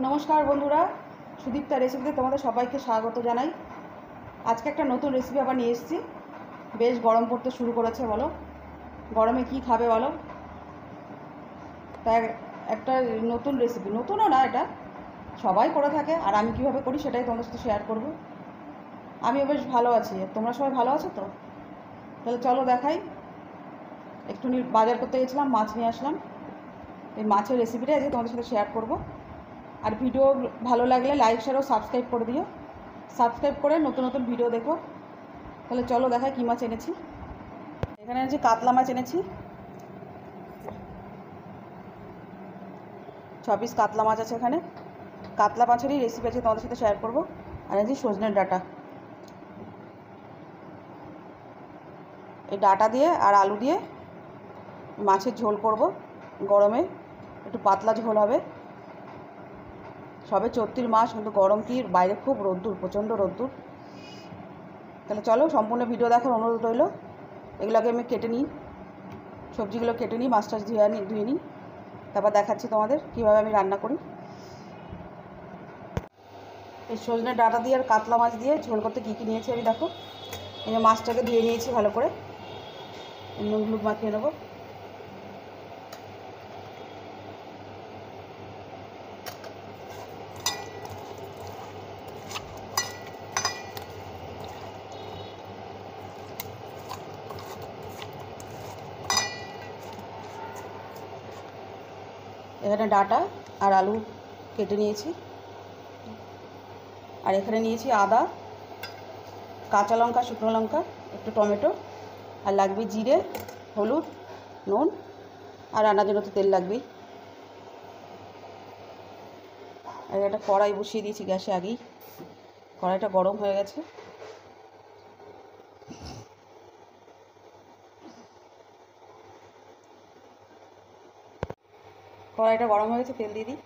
নমস্কার বন্ধুরা, সুদীপ্তা রেসিপিতে তোমাদের সবাইকে স্বাগত জানাই। আজকে একটা নতুন রেসিপি আবার নিয়ে এসেছি। বেশ গরম পড়তে শুরু করেছে, বলো গরমে কি খাবে বলো। তাই একটা নতুন রেসিপি, নতুনও না, এটা সবাই করে থাকে, আর আমি কীভাবে করি সেটাই তোমাদের সাথে শেয়ার করব। আমিও বেশ ভালো আছি, তোমরা সবাই ভালো আছো তো? তাহলে চলো দেখাই। একটুখানি বাজার করতে গেছিলাম, মাছ নিয়ে আসলাম। এই মাছের রেসিপিটাই আজকে তোমাদের সাথে শেয়ার করব। আর ভিডিও ভালো লাগলে লাইক শেয়ার ও সাবস্ক্রাইব করে দিও। সাবস্ক্রাইব করে নতুন নতুন ভিডিও দেখো। তাহলে চলো দেখাই কী মাছ এনেছি। এখানে এনেছি কাতলা মাছ এনেছি, 6 পিস কাতলা মাছ আছে এখানে। কাতলা মাছেরই রেসিপি আছে তোমাদের সাথে শেয়ার করব। আর এনেছি সজনের ডাঁটা। এই ডাঁটা দিয়ে আর আলু দিয়ে মাছের ঝোল করব। গরমে একটু পাতলা ঝোল হবে। সবে 34 মাস, কিন্তু গরম কি, বাইরে খুব রোদ্দুর, প্রচণ্ড রোদ্দুর। তাহলে চলো সম্পূর্ণ ভিডিও দেখার অনুরোধ রইল। এগুলোকে আমি কেটে নিই, সবজিগুলো কেটে নিই, মাছ টাছ ধুয়ে নিই, তারপর দেখাচ্ছি তোমাদের কীভাবে আমি রান্না করি। এই সজনে ডাঁটা দিয়ে আর কাতলা মাছ দিয়ে ঝোল করতে কী কী নিয়েছি আমি দেখো। এই যে মাছটাকে ধুয়ে নিয়েছি ভালো করে, নুন হলুদ মাখিয়ে নেবো। এখানে ডাঁটা আর আলু কেটে নিয়েছি। আর এখানে নিয়েছি আদা, কাঁচা লঙ্কা, শুকনো লঙ্কা, একটু টমেটো, আর লাগবে জিরে, হলুদ, নুন, আর রান্নার জন্য তো তেল লাগবেই। আর একটা কড়াই বসিয়ে দিয়েছি গ্যাসে আগেই, কড়াইটা গরম হয়ে গেছে। কড়াইটা গরম হয়ে গেছে, তেল দিয়ে দিই।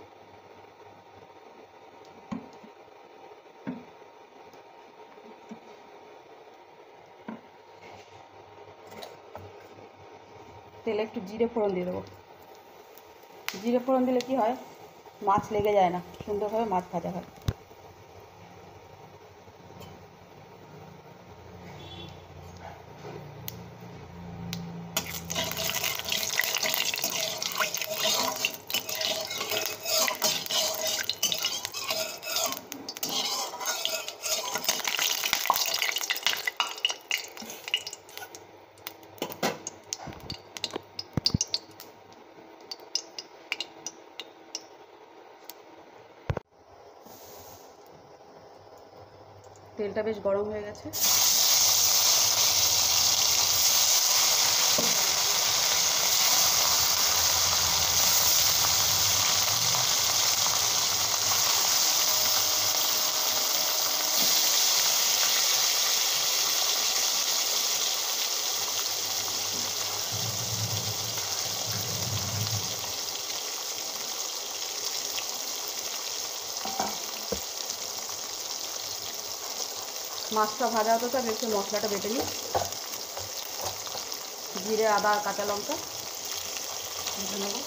তেলে একটু জিরে ফোড়ন দিয়ে দেবো। জিরে ফোড়ন দিলে কি হয়, মাছ লেগে যায় না, সুন্দরভাবে মাছ ভাজা হয়। তেলটা বেশ গরম হয়ে গেছে। মাছটা ভাজা হতো, তার একটু মশলাটা বেটে নিই। জিরে, আদা, কাঁচা লঙ্কা ভেজে নেব।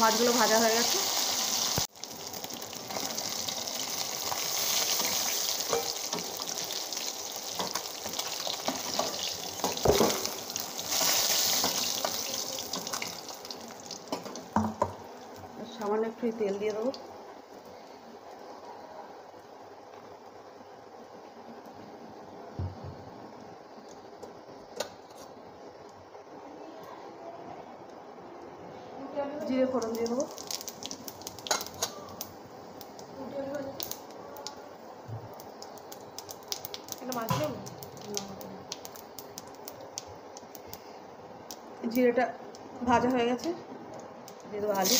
মাছগুলো ভাজা হয়ে গেছে। সামান্য একটু তেল দিয়ে দেবো। জিরে ফোড়ন দিয়ে দেবো। জিরেটা ভাজা হয়ে গেছে, দিয়ে দেবো আলু।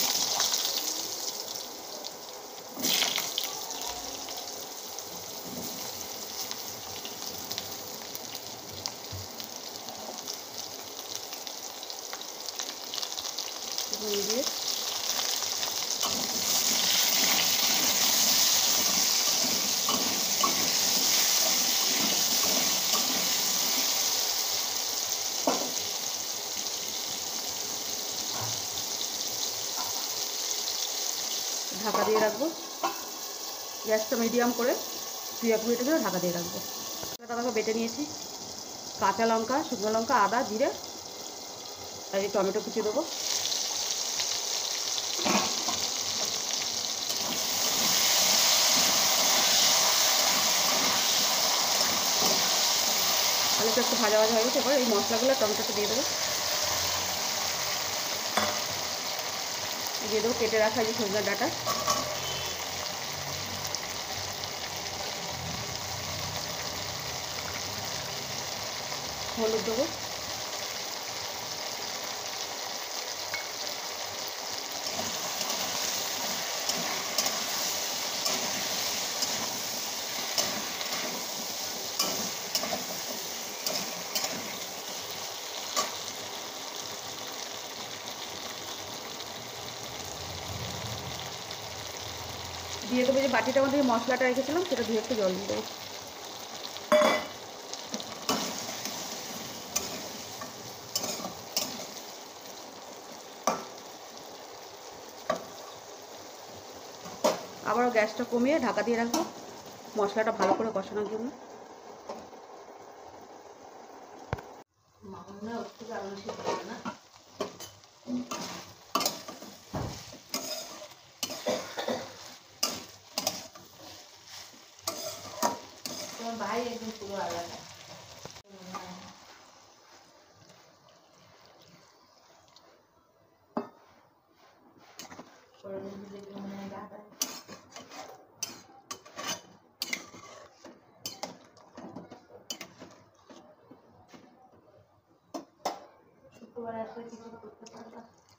দিয়ে ঢাকা দিয়ে রাখবো। গ্যাসটা মিডিয়াম করে 2-1 মিনিটের জন্য ঢাকা দিয়ে রাখবো। টাকাকে বেটে নিয়েছি, কাঁচা লঙ্কা, শুকনো লঙ্কা, আদা, জিরে আর এই টমেটো কুচি দেবো। আলুটা একটু ভাজা ভাজা হয়ে গেছে, এবার এই মশলাগুলো টমেটোটা দিয়ে দেবো। দিয়ে দেবো কেটে রাখা যে সজনের ডাঁটা, হলুদ দেবো, দিয়ে দেবো যে বাটিটার মধ্যে মশলাটা রেখেছিলাম সেটা ধুয়ে একটু জল দিয়ে দেবো। আবারও গ্যাসটা কমিয়ে ঢাকা দিয়ে রাখবো মশলাটা ভালো করে কষানোর জন্য। তোমার ভাই একদম পুরো আলাদা। শুক্রবার আসলে কিছু করতে পারবা।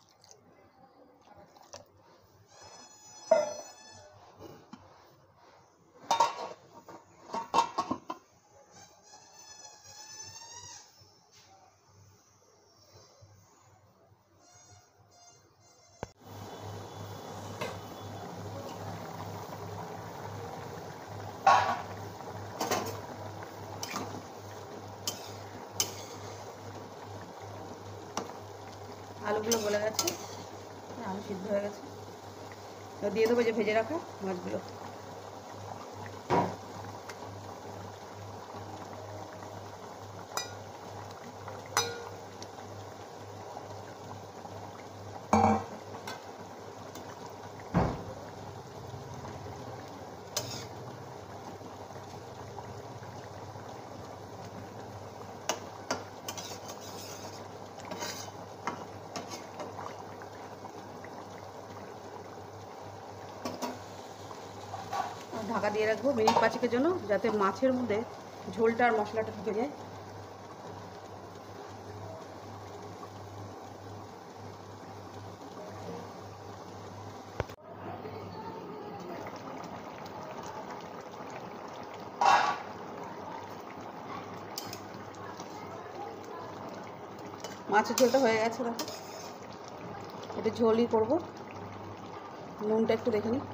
আলুগুলো গলে গেছে, আলু সিদ্ধ হয়ে গেছে, দিয়ে দেবো যে ভেজে রাখা মাছগুলো। ঢাকা দিয়ে রাখবো মিনিট 5 জন্য, যাতে মাছের মধ্যে ঝোলটা আর মশলাটা ঢুকে যায়। মাছের ঝোলটা হয়ে গেছে, দেখো এটা ঝোলই করবো। নুনটা একটু দেখে নিই,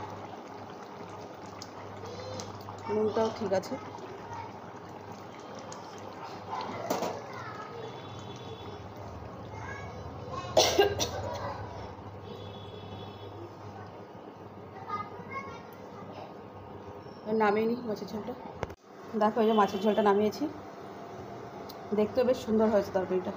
নুনটাও ঠিক আছে। নামিয়ে নিই মাছের ঝোলটা। দেখো এই যে মাছের ঝোলটা নামিয়েছি, দেখতেও বেশ সুন্দর হয়েছে তরকারিটা।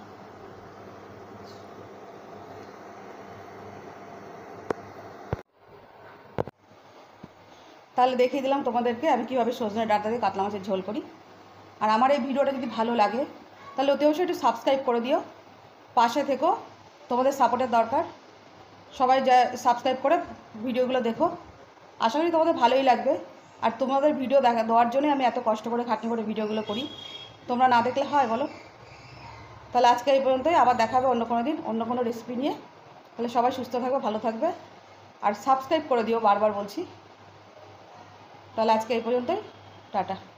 তাহলে দেখিয়ে দিলাম তোমাদেরকে আমি কীভাবে সজনে ডাঁটা দিয়ে কাতলা মাছের ঝোল করি। আর আমার এই ভিডিওটা যদি ভালো লাগে তাহলে অতি অবশ্যই একটু সাবস্ক্রাইব করে দিও, পাশে থেকো, তোমাদের সাপোর্টের দরকার। সবাই যা সাবস্ক্রাইব করে ভিডিওগুলো দেখো, আশা করি তোমাদের ভালোই লাগবে। আর তোমাদের ভিডিও দেওয়ার জন্যই আমি এত কষ্ট করে খাটনি করে ভিডিওগুলো করি, তোমরা না দেখলে হয় বলো? তাহলে আজকে এই পর্যন্তই, আবার দেখা হবে অন্য কোনো দিন অন্য কোনো রেসিপি নিয়ে। তাহলে সবাই সুস্থ থাকবে, ভালো থাকবে, আর সাবস্ক্রাইব করে দিও, বারবার বলছি। তাহলে আজকে এই পর্যন্তই, টাটা।